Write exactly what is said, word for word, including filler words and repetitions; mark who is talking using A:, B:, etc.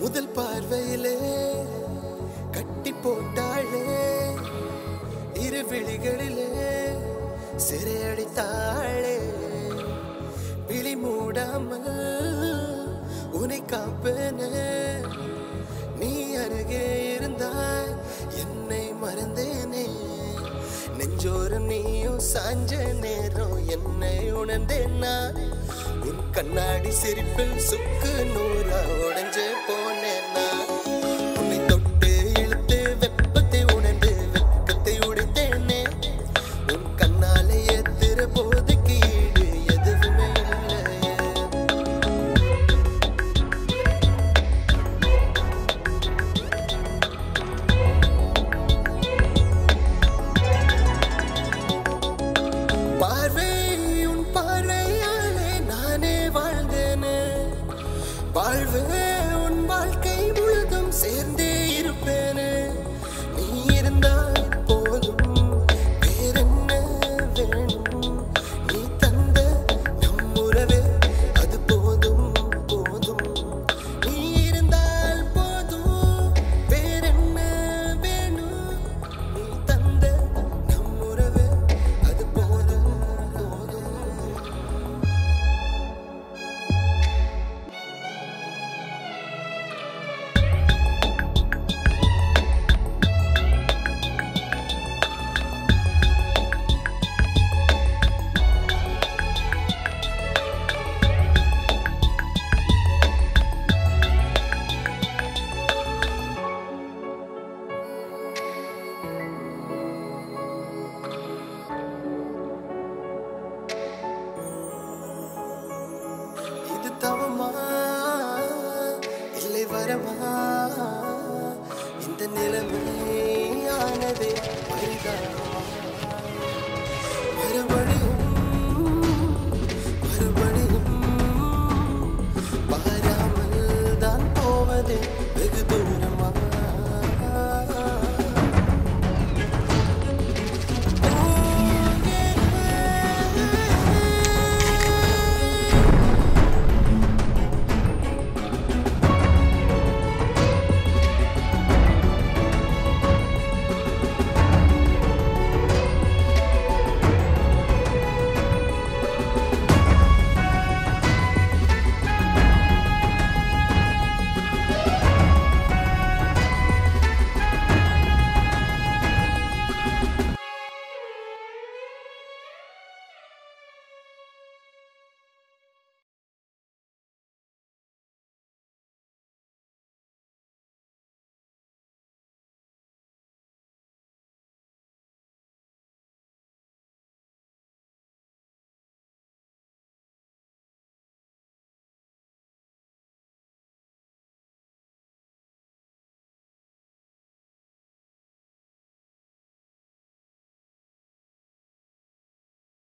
A: முதல் பார்வையிலே கட்டி போட்டாளே இரு விழிகளிலே சிறையடித்தாளே விழி மூடாமல் உன்னை காப்பேனே நீ அருகே இருந்தாய் என்னை மறந்தேனே நெஞ்சோரம் நீயும் சாஞ்ச நேரம் என்னை உணர்ந்தேனா உன் கண்ணாடி சிரிப்பில் சுக்கு நூறா உடைஞ்சு போனேனா உன்னை தொட்டு இழுத்து வெப்பத்தை உணர்ந்து வெட்கத்தை உடைத்தேனே உன் கண்ணாலே ஏத்துற போதைக்கு ஈடு எதுவுமே இல்லையே பார்வை உன் பார்வையாலே நானே வாழ்ந்தேனே வாழ்வே உன் வாழ்க்கை முழுதும் சேர்ந்தே இருப்பேனே நீ இருந்தால் போதும் வேறென்ன வேணும் நீ தந்த நம் உறவே அது போதும் போதும் நீ இருந்தால் போதும் வேறென்ன வேணும் நீ தந்த நம் உறவே அது போதும் போதும் இது தவமா இல்லை வரமா இந்த நிலைமை